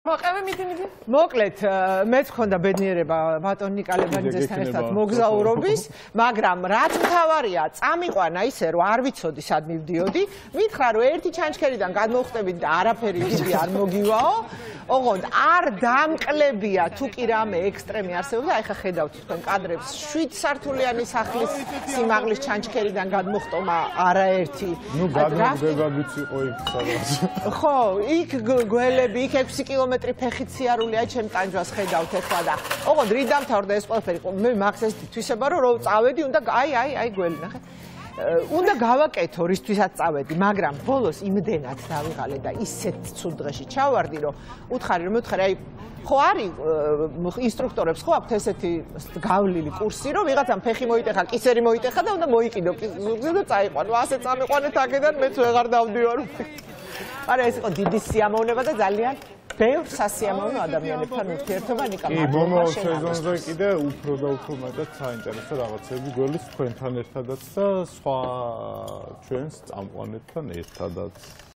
მოკლედ, მეც მქონდა ბედნიერება ბატონ ნიკალებანიძესთან ერთად მოგზაურობის, მაგრამ რაც მთავარია, წამიყვანა ისე, რომ არ ვიცოდი სად მივდიოდი, მითხრა, რომ ერთი ჩანჩქერიდან გადმოვხტებით და არაფერი დიდი არ მოგივაო, ოღონდ არ დამკლებია თუ კი რამე ექსტრემი არსებობდა, აი ხა ხედავთ თქვენ კადრებს, 7 სართულიანი სახლის სიმაღლის ჩანჩქერიდან გადმოხტომა არაერთი. ნუ გადმოგდება ვიცი იყო იქ სადღაც. ხო, იქ გველები, იქ 6 კილომეტრი ფეხით სიარული აი ჩემ ტანჯვას ხედავთ ეხლა და ოღონდ რით დამთავრდა ეს ყველაფერი, მე მაქვს ეს თვისება, რომ წავედი, უნდა აი გველი ნახე. უნდა გავაკეთო რისთვისაც წავედი, მაგრამ ბოლოს იმდენად დავიღალე და ისეთ ცუდ დღეში ჩავარდი, რომ უთხარი აი ხო არის ინსტრუქტორებს ხო აქვთ ესეთი გავლილი კურსი, რომ ვიღაცამ ფეხი მოიტეხა, კისერი მოიტეხა და უნდა მოიკიდო ზურგზე და წაიყვანო. ასე წამიყვანეთ აქედან, მეც ვეღარ დავდივარ. არა, ეს იყო დიდი სიამოვნება და ძალიან ბევრ სასიამოვნო ადამიანებთან ურთიერთობა ნიკამ. მომავალ სეზონზე კიდე უფრო და უფრო მეტად საინტერესო რაღაცები გველის თქვენთან ერთადაც და სხვა ჩვენს წამყვანებთან ერთადაც.